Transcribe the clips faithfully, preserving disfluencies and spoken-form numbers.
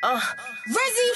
Uh, Rizzy.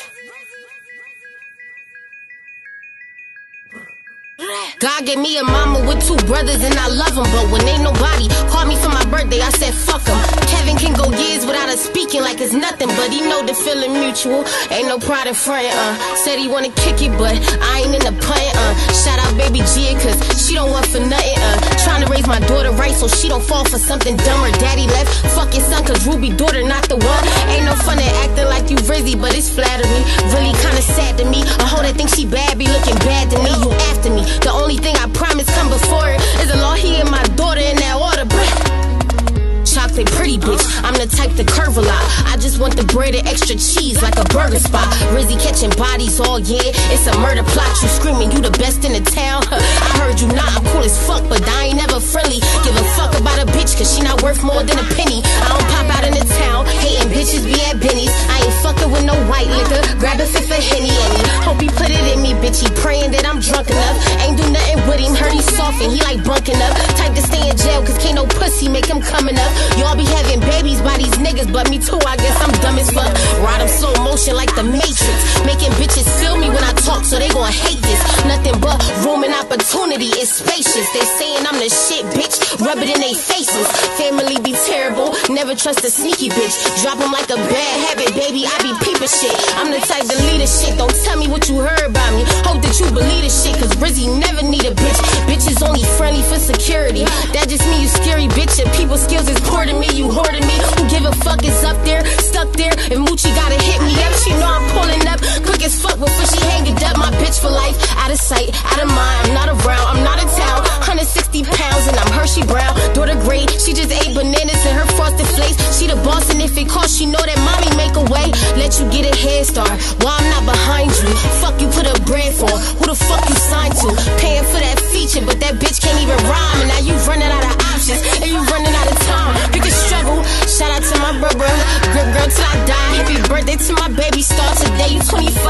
God gave me a mama with two brothers and I love them, but when ain't nobody called me for my birthday, I said fuck them. Kevin can go years without us speaking like it's nothing, but he know the feeling mutual. Ain't no pride in front, uh. Said he wanna kick it, but I ain't in the punt, uh. Shout out baby Gia, cause she don't want for nothing, uh. Trying to raise my daughter right so she don't fall for something dumb. Her daddy left, fuck your son, cause Ruby daughter not the one. Ain't no fun in acting like you Rizzy, but it's flattering. Really kinda sad to me. A hoe that thinks she bad be looking bad to me. You after me. The only thing I promise come before it is a law, he and my daughter in that order, bruh. Chocolate pretty bitch, I'm the type to curve a lot. I just want the bread and extra cheese like a burger spot. Rizzy catching bodies all year, it's a murder plot. You screaming you the best in the town, huh. I heard you not, I'm cool as fuck, but I ain't never friendly. Give a fuck about a bitch, cause she not worth more than a penny. I don't pop out in the town, hating bitches be at Benny's. I ain't fucking with no white liquor, grab a fifth of Henny and he hope he put it in me, bitch. He praying that I'm drunk enough, ain't do nothing with him. Heard he soft and he like bunking up. Type to stay in jail, cause can't no pussy make him coming up. Y'all be having babies by these niggas, but me too, I guess I'm dumb as fuck. Ride them slow motion like the Matrix, making bitches feel me when I talk, so they gon' hate this. Nothing but room and opportunity, it's spacious. They saying I'm the shit, bitch, rub it in they faces. Family be terrible, never trust a sneaky bitch. Drop them like a bad habit, baby, I be peeping shit. I'm the type to lead a shit, don't tell me what you heard about me. Hope that you believe this shit, cause Rizzy never need a bitch. Bitch is only friendly for security, that just mean you scary bitch. If people's skills is poor to me, you hoarding me. Who give a fuck is up there, stuck there. If Moochie gotta hit me up, she know I'm pulling up. Quick as fuck before she hang it up. My bitch for life, out of sight, out of mind. I'm not around, I'm not in town. one hundred sixty pounds and I'm Hershey Brown. Daughter great, she just ate bananas and her frosted flakes. She the boss and if it costs, she know that mommy make a way. Let you get a head start while I'm not behind you. Fuck you put a brand for, who the fuck you signed to? Paying for that feature, but that bitch can't even rhyme. And now you running out of options and you running out of time. You can struggle. Shout out to my brother, good girl till I die. Happy birthday to my baby star today, you twenty-five.